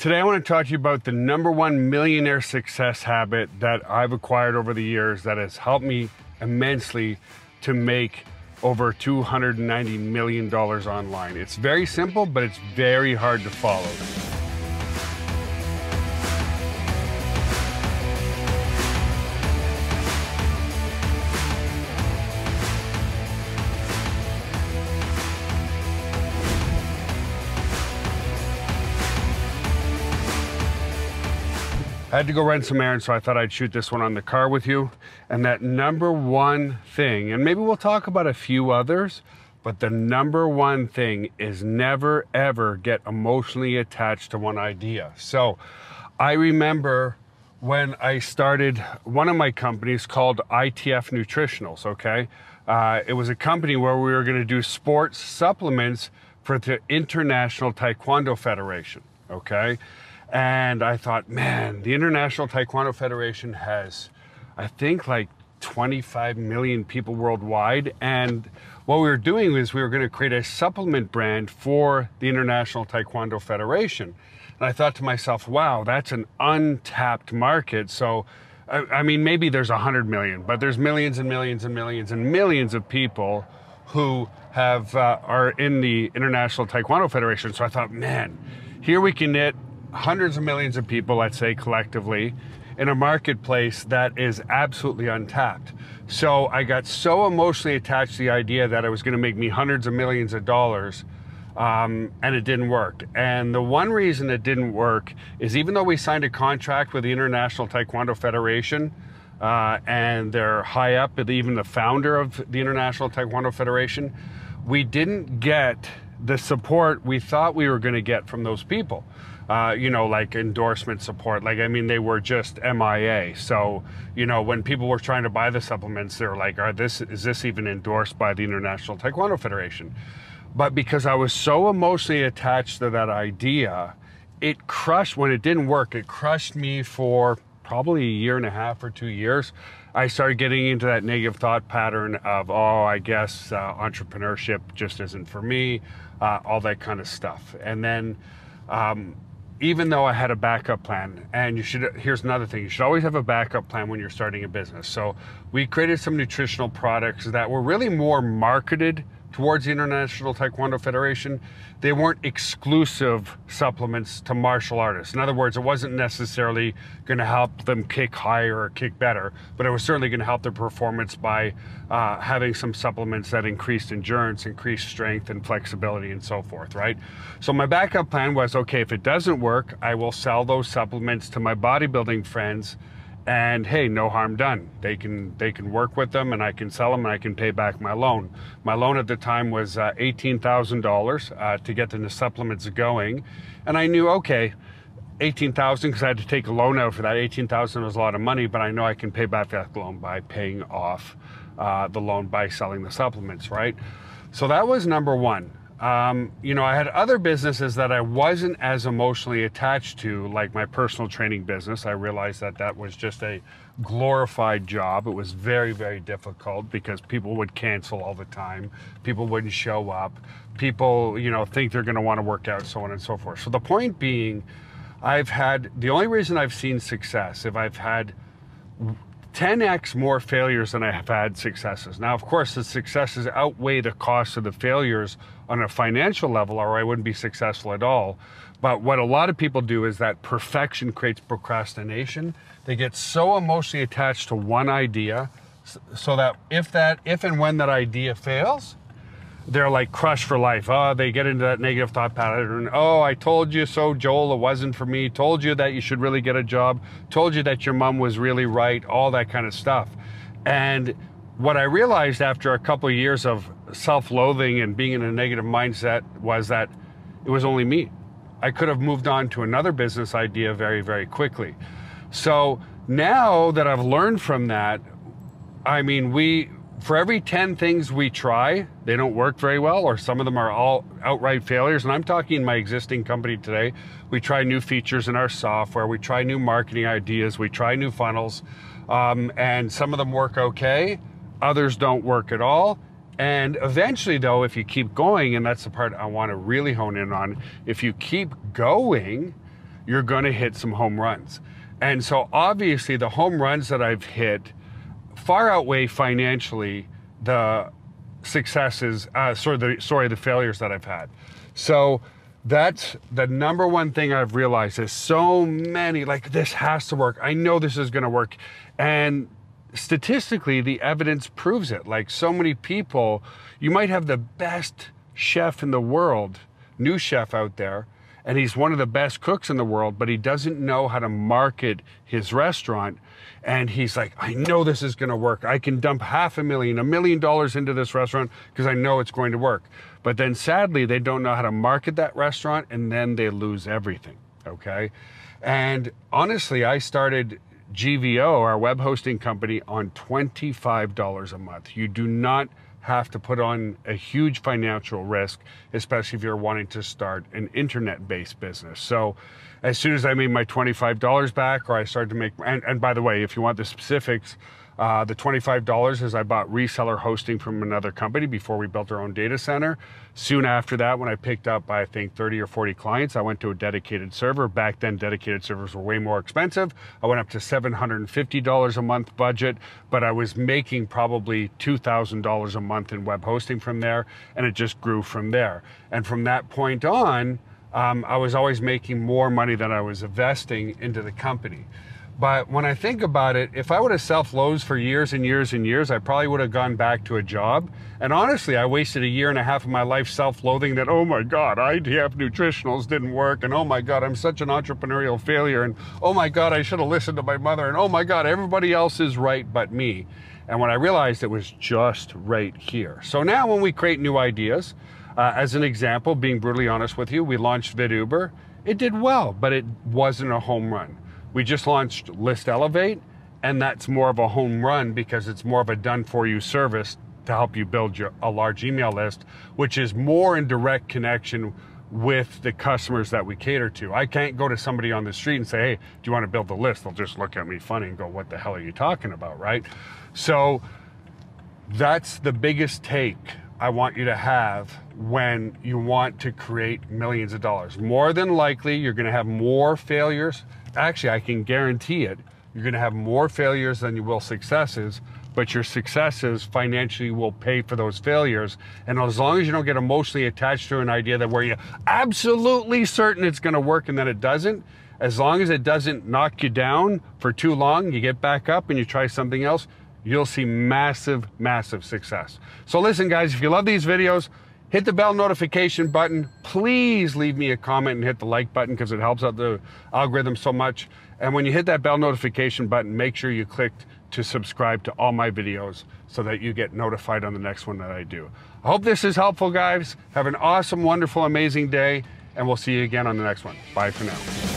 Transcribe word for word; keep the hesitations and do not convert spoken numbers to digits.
Today I want to talk to you about the number one millionaire success habit that I've acquired over the years that has helped me immensely to make over two hundred ninety million dollars online. It's very simple, but it's very hard to follow. I had to go run some errands, so I thought I'd shoot this one on the car with you. And that number one thing, and maybe we'll talk about a few others, but the number one thing is never, ever get emotionally attached to one idea. So I remember when I started one of my companies called I T F Nutritionals, okay? Uh, it was a company where we were gonna do sports supplements for the International Taekwondo Federation, okay? And I thought, man, the International Taekwondo Federation has, I think, like twenty-five million people worldwide. And what we were doing was we were going to create a supplement brand for the International Taekwondo Federation. And I thought to myself, wow, that's an untapped market. So, I, I mean, maybe there's one hundred million, but there's millions and millions and millions and millions of people who have uh, are in the International Taekwondo Federation. So I thought, man, here we can knit hundreds of millions of people, let's say collectively, in a marketplace that is absolutely untapped. So I got so emotionally attached to the idea that it was going to make me hundreds of millions of dollars, um, and it didn't work. And the one reason it didn't work is even though we signed a contract with the International Taekwondo Federation, uh, and they're high up, even the founder of the International Taekwondo Federation, we didn't get the support we thought we were going to get from those people. Uh, you know, like endorsement support. Like, I mean, they were just M I A. So, you know, when people were trying to buy the supplements, they were like, are this, is this even endorsed by the International Taekwondo Federation? But because I was so emotionally attached to that idea, it crushed, when it didn't work, it crushed me for probably a year and a half or two years. I started getting into that negative thought pattern of, oh, I guess uh, entrepreneurship just isn't for me, uh, all that kind of stuff. And then, um, even though I had a backup plan, and you should, here's another thing, you should always have a backup plan when you're starting a business. So we created some nutritional products that were really more marketed towards the International Taekwondo Federation. They weren't exclusive supplements to martial artists. In other words, it wasn't necessarily going to help them kick higher or kick better, but it was certainly going to help their performance by uh, having some supplements that increased endurance, increased strength and flexibility and so forth, right? So my backup plan was, okay, if it doesn't work, I will sell those supplements to my bodybuilding friends, and hey, no harm done. They can they can work with them, and I can sell them, and I can pay back my loan. My loan at the time was uh, eighteen thousand dollars uh, to get the supplements going, and I knew, okay, eighteen thousand dollars because I had to take a loan out for that. eighteen thousand dollars was a lot of money, but I know I can pay back that loan by paying off uh, the loan by selling the supplements, right? So that was number one. Um, you know, I had other businesses that I wasn't as emotionally attached to, like my personal training business. I realized that that was just a glorified job. It was very, very difficult because people would cancel all the time. People wouldn't show up. People, you know, think they're going to want to work out, so on and so forth. So the point being, I've had, the only reason I've seen success, if I've had ten X more failures than I have had successes. Now, of course, the successes outweigh the cost of the failures on a financial level, or I wouldn't be successful at all. But what a lot of people do is that perfection creates procrastination. They get so emotionally attached to one idea so that if that, if and when that idea fails, they're like crushed for life. Oh, they get into that negative thought pattern. Oh, I told you so, Joel, it wasn't for me. Told you that you should really get a job. Told you that your mom was really right, all that kind of stuff. And what I realized after a couple of years of self-loathing and being in a negative mindset was that it was only me. I could have moved on to another business idea very, very quickly. So now that I've learned from that, I mean, we, for every ten things we try, they don't work very well, or some of them are all outright failures. And I'm talking my existing company today. We try new features in our software. We try new marketing ideas. We try new funnels. Um, and some of them work okay. Others don't work at all. And eventually, though, if you keep going, and that's the part I want to really hone in on, if you keep going, you're gonna hit some home runs. And so obviously the home runs that I've hit far outweigh financially the successes, uh, sorry, the, sorry, the failures that I've had. So that's the number one thing I've realized is so many, like, this has to work. I know this is gonna work. And statistically, the evidence proves it. Like, so many people, you might have the best chef in the world, new chef out there, and he's one of the best cooks in the world, but he doesn't know how to market his restaurant. And he's like, I know this is gonna work. I can dump half a million, a million dollars into this restaurant because I know it's going to work. But then sadly, they don't know how to market that restaurant, and then they lose everything, okay? And honestly, I started G V O, our web hosting company, on twenty-five dollars a month. You do not have to put on a huge financial risk, especially if you're wanting to start an internet-based business. So as soon as I made my twenty-five dollars back, or I started to make, and, and by the way, if you want the specifics, uh, the twenty-five dollars is I bought reseller hosting from another company before we built our own data center. Soon after that, when I picked up, I think, thirty or forty clients, I went to a dedicated server. Back then, dedicated servers were way more expensive. I went up to seven hundred fifty dollars a month budget, but I was making probably two thousand dollars a month in web hosting from there, and it just grew from there. And from that point on, um, I was always making more money than I was investing into the company. But when I think about it, if I would have self-loathed for years and years and years, I probably would have gone back to a job. And honestly, I wasted a year and a half of my life self-loathing that, oh my God, I D F nutritionals didn't work. And oh my God, I'm such an entrepreneurial failure. And oh my God, I should have listened to my mother. And oh my God, everybody else is right but me. And when I realized it was just right here. So now when we create new ideas, uh, as an example, being brutally honest with you, we launched VidUber. It did well, but it wasn't a home run. We just launched List Elevate, and that's more of a home run because it's more of a done-for-you service to help you build your, a large email list, which is more in direct connection with the customers that we cater to. I can't go to somebody on the street and say, hey, do you want to build the list? They'll just look at me funny and go, what the hell are you talking about, right? So that's the biggest take I want you to have when you want to create millions of dollars. More than likely, you're gonna have more failures. Actually, I can guarantee it. You're gonna have more failures than you will successes, but your successes financially will pay for those failures. And as long as you don't get emotionally attached to an idea that where you're absolutely certain it's gonna work and then it doesn't, as long as it doesn't knock you down for too long, you get back up and you try something else, you'll see massive, massive success. So listen, guys, if you love these videos, hit the bell notification button. Please leave me a comment and hit the like button because it helps out the algorithm so much. And when you hit that bell notification button, make sure you clicked to subscribe to all my videos so that you get notified on the next one that I do. I hope this is helpful, guys. Have an awesome, wonderful, amazing day, and we'll see you again on the next one. Bye for now.